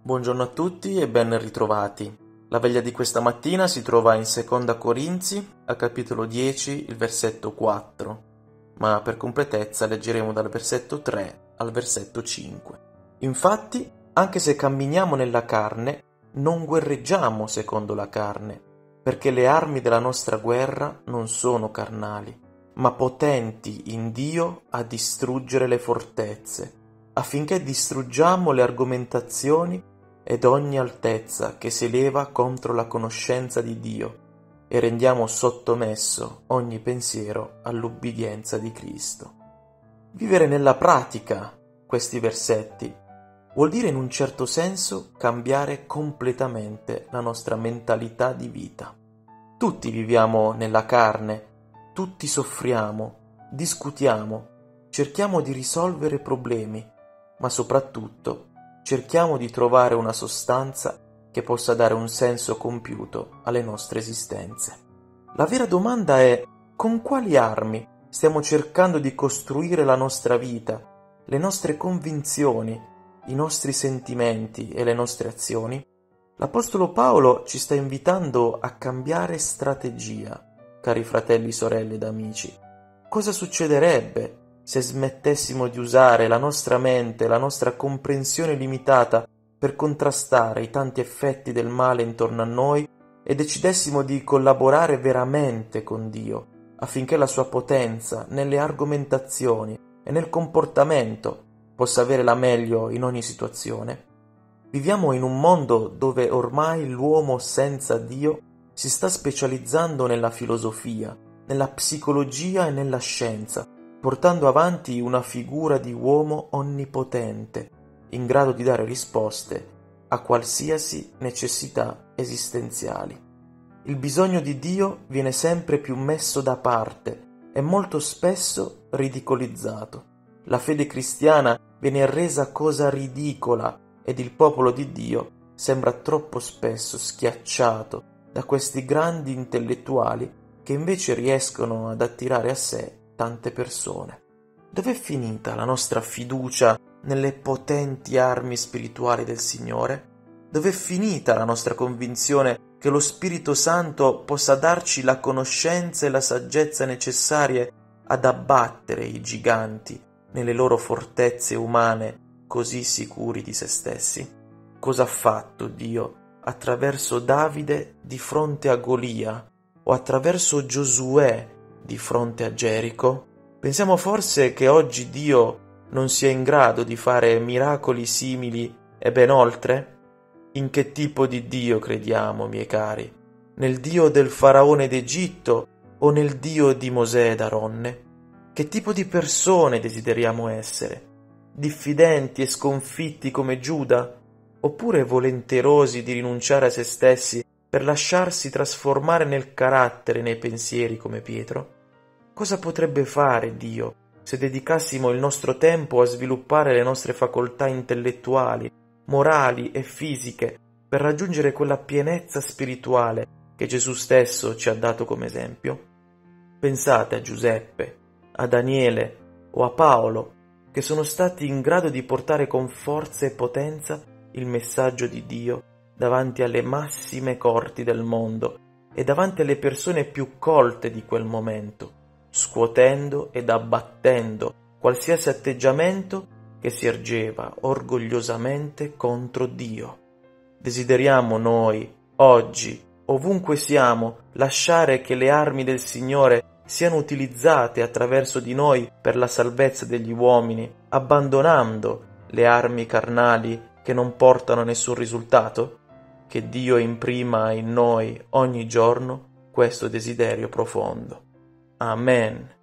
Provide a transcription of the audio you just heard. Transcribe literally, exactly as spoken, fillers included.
Buongiorno a tutti e ben ritrovati. La veglia di questa mattina si trova in Seconda Corinzi, a capitolo dieci, il versetto quattro, ma per completezza leggeremo dal versetto tre al versetto cinque. Infatti, anche se camminiamo nella carne, non guerreggiamo secondo la carne, perché le armi della nostra guerra non sono carnali, ma potenti in Dio a distruggere le fortezze, affinché distruggiamo le argomentazioni ed ogni altezza che si eleva contro la conoscenza di Dio e rendiamo sottomesso ogni pensiero all'ubbidienza di Cristo. Vivere nella pratica questi versetti vuol dire in un certo senso cambiare completamente la nostra mentalità di vita. Tutti viviamo nella carne, tutti soffriamo, discutiamo, cerchiamo di risolvere problemi, ma soprattutto cerchiamo di trovare una sostanza che possa dare un senso compiuto alle nostre esistenze. La vera domanda è: con quali armi stiamo cercando di costruire la nostra vita, le nostre convinzioni, i nostri sentimenti e le nostre azioni? L'Apostolo Paolo ci sta invitando a cambiare strategia, cari fratelli, sorelle ed amici. Cosa succederebbe se smettessimo di usare la nostra mente, la nostra comprensione limitata per contrastare i tanti effetti del male intorno a noi e decidessimo di collaborare veramente con Dio, affinché la sua potenza nelle argomentazioni e nel comportamento possa avere la meglio in ogni situazione? Viviamo in un mondo dove ormai l'uomo senza Dio si sta specializzando nella filosofia, nella psicologia e nella scienza, portando avanti una figura di uomo onnipotente, in grado di dare risposte a qualsiasi necessità esistenziali. Il bisogno di Dio viene sempre più messo da parte e molto spesso ridicolizzato. La fede cristiana viene resa cosa ridicola ed il popolo di Dio sembra troppo spesso schiacciato da questi grandi intellettuali che invece riescono ad attirare a sé tante persone. Dov'è finita la nostra fiducia nelle potenti armi spirituali del Signore? Dov'è finita la nostra convinzione che lo Spirito Santo possa darci la conoscenza e la saggezza necessarie ad abbattere i giganti nelle loro fortezze umane così sicuri di se stessi? Cosa ha fatto Dio attraverso Davide di fronte a Golia o attraverso Giosuè di fronte a Gerico? Pensiamo forse che oggi Dio non sia in grado di fare miracoli simili e ben oltre? In che tipo di Dio crediamo, miei cari? Nel Dio del faraone d'Egitto o nel Dio di Mosè ed Aronne? Che tipo di persone desideriamo essere? Diffidenti e sconfitti come Giuda? Oppure volenterosi di rinunciare a se stessi per lasciarsi trasformare nel carattere e nei pensieri come Pietro? Cosa potrebbe fare Dio se dedicassimo il nostro tempo a sviluppare le nostre facoltà intellettuali, morali e fisiche per raggiungere quella pienezza spirituale che Gesù stesso ci ha dato come esempio? Pensate a Giuseppe, a Daniele o a Paolo, che sono stati in grado di portare con forza e potenza il messaggio di Dio davanti alle massime corti del mondo e davanti alle persone più colte di quel momento, scuotendo ed abbattendo qualsiasi atteggiamento che si ergeva orgogliosamente contro Dio. Desideriamo noi, oggi, ovunque siamo, lasciare che le armi del Signore siano utilizzate attraverso di noi per la salvezza degli uomini, abbandonando le armi carnali che non portano a nessun risultato? Che Dio imprima in noi ogni giorno questo desiderio profondo. Amen.